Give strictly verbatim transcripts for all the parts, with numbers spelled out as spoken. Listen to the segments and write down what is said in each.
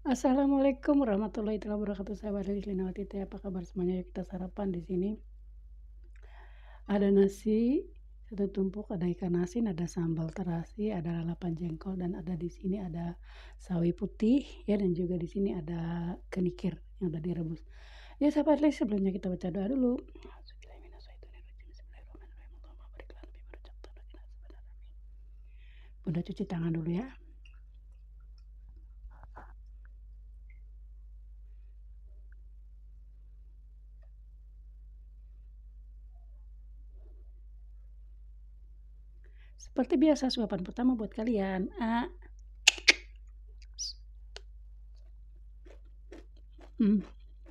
Assalamualaikum warahmatullahi wabarakatuh, sahabat Lilinawati teh, apa kabar semuanya? Yuk kita sarapan di sini. Ada nasi satu tumpuk, ada ikan asin, ada sambal terasi, ada lalapan jengkol, dan ada di sini ada sawi putih ya, dan juga di sini ada kenikir yang udah direbus. Ya sahabat Li, sebelumnya kita baca doa dulu. Bunda cuci tangan dulu ya. Seperti biasa, suapan pertama buat kalian. A. Hmm.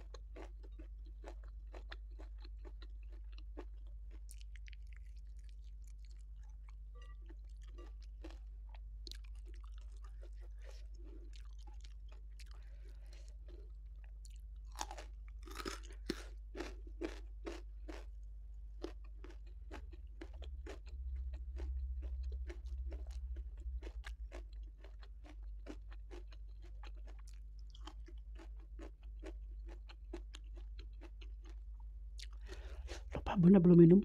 Lupa, Bunda belum minum.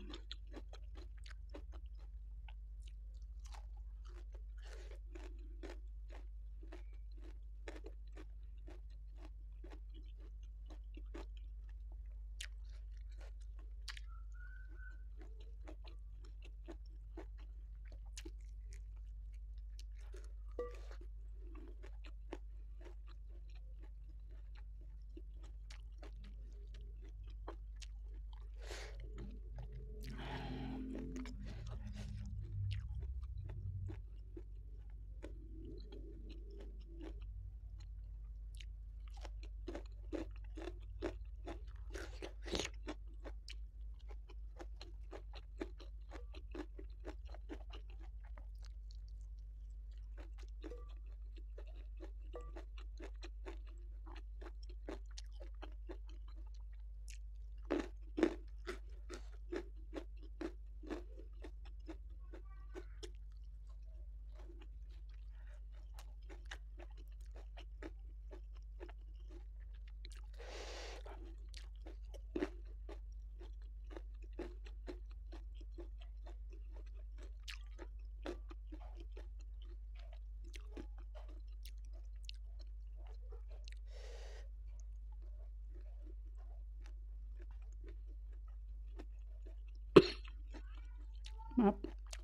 Maaf,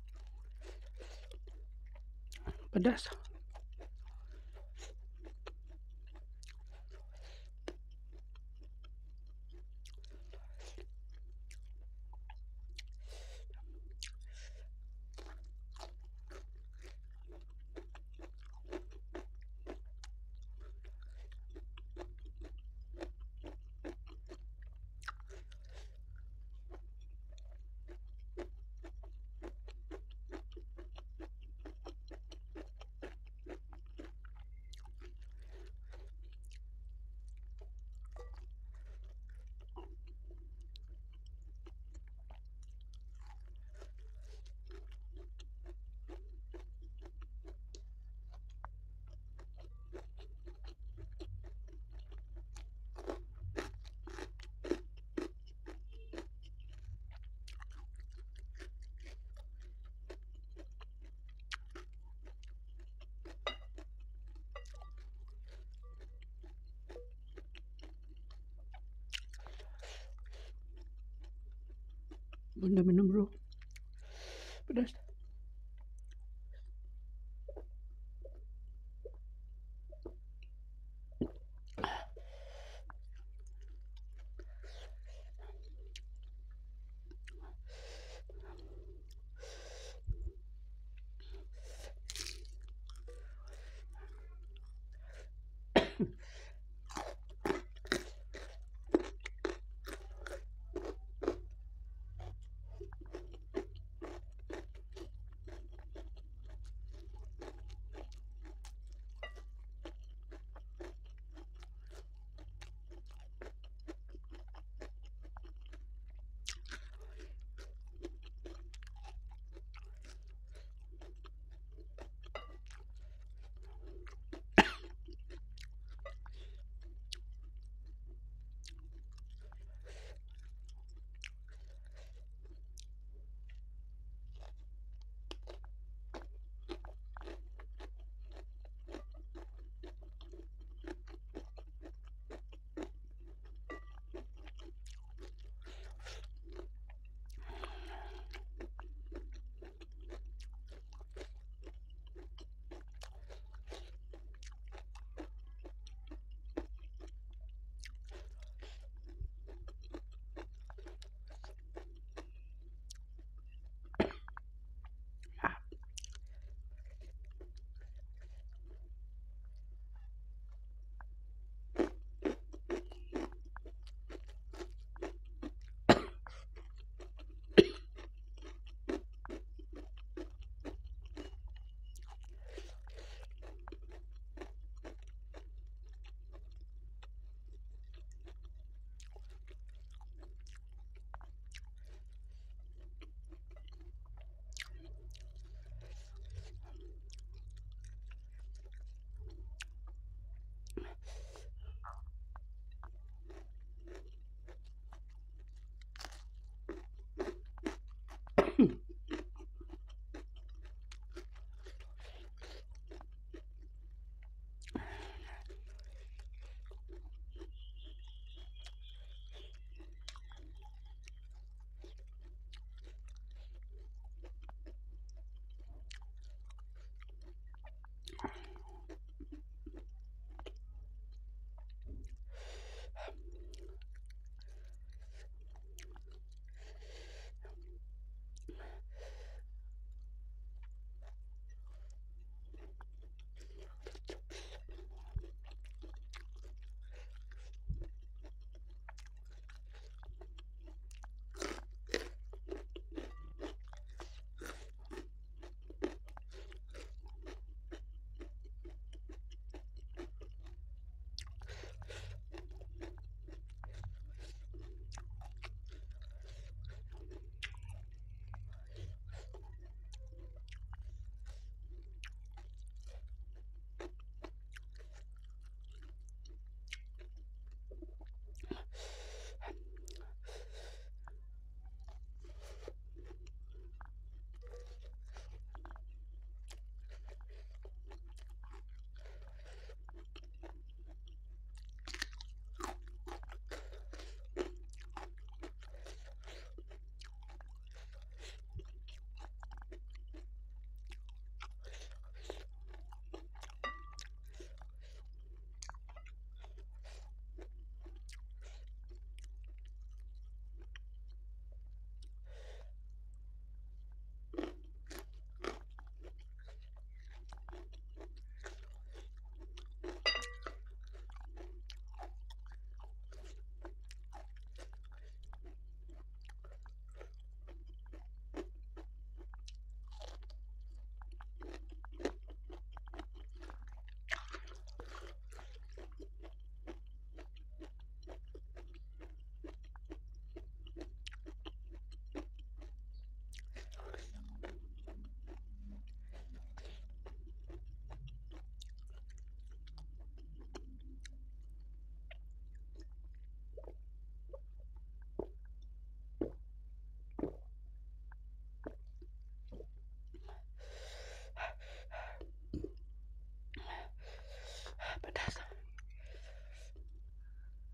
pedas. Bunda minum dulu. Pedas.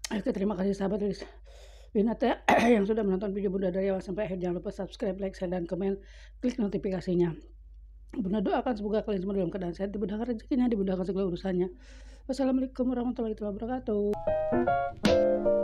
Oke, terima kasih sahabat Lis Winata yang sudah menonton video Bunda dari awal sampai akhir. Jangan lupa subscribe, like, share, dan komen. Klik notifikasinya. Bunda doakan semoga kalian semua dalam keadaan sehat, dimudahkan rezekinya, dimudahkan segala urusannya. Wassalamualaikum warahmatullahi wabarakatuh.